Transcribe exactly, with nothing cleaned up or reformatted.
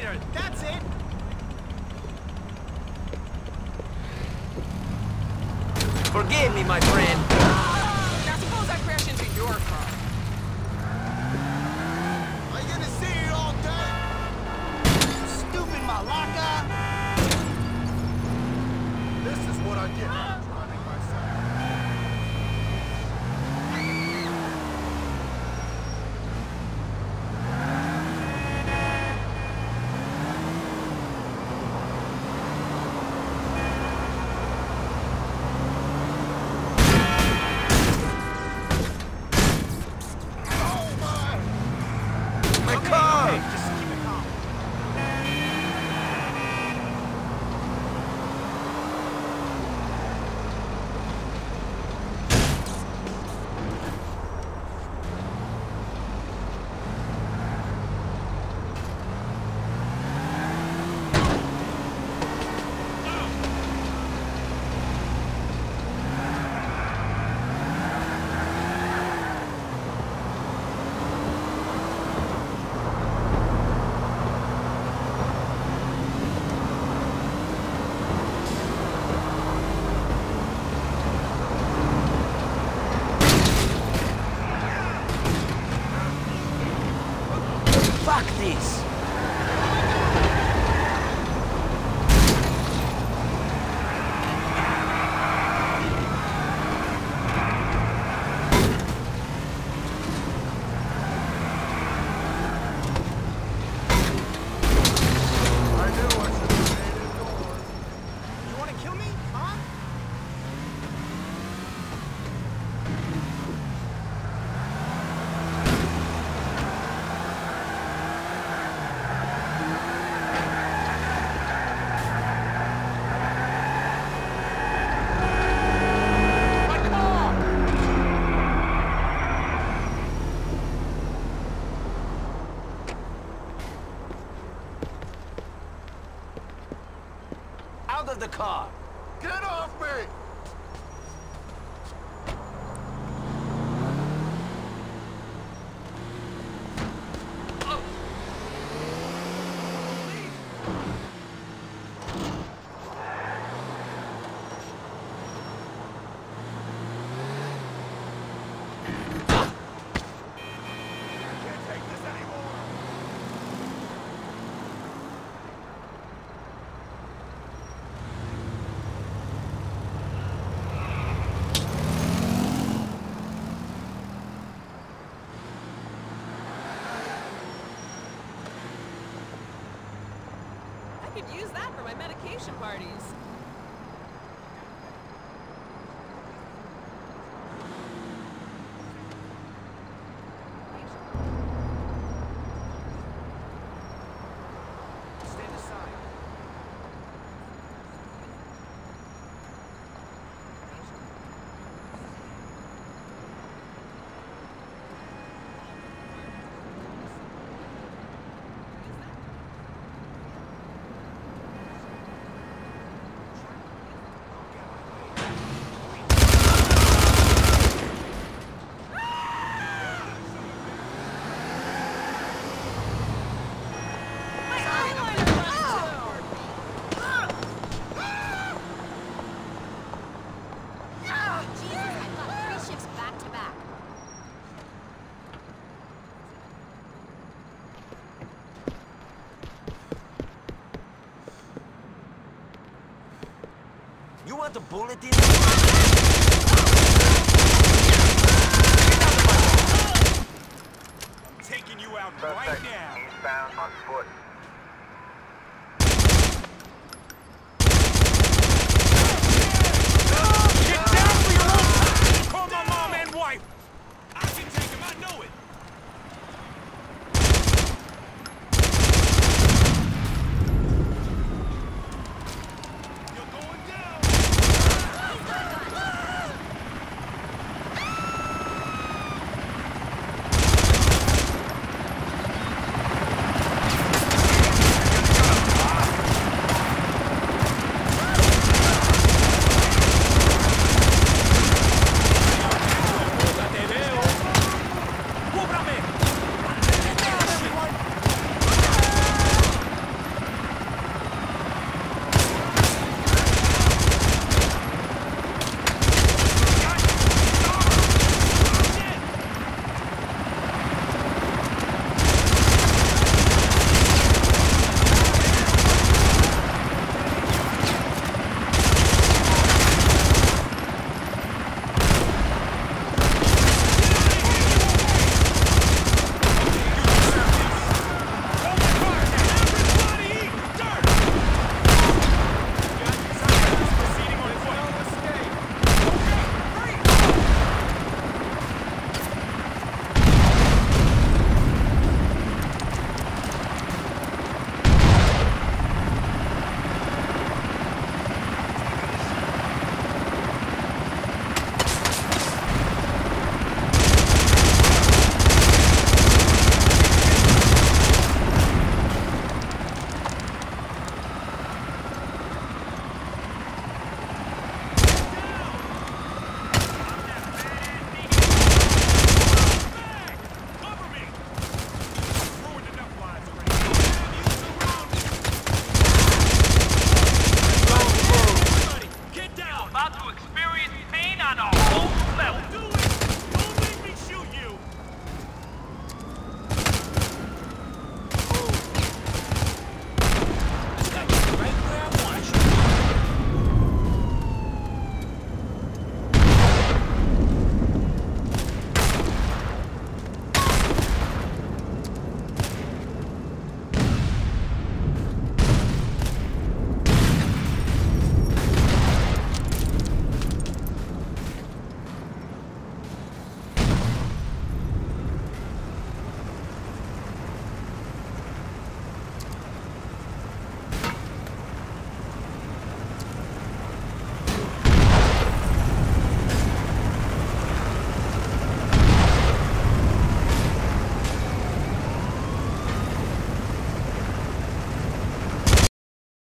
there! That's it! Forgive me, my friend. Now suppose I crash into your car. Are you gonna see it all done? Stupid malaka! This is what I get for driving myself. Fuck this! Out of the car! Get off me! I could use that for my medication parties. Stand aside. You want a bullet in? I'm taking you out right now. Eastbound on foot. Get down for your own! Call my mom and wife! I can take him, I know it!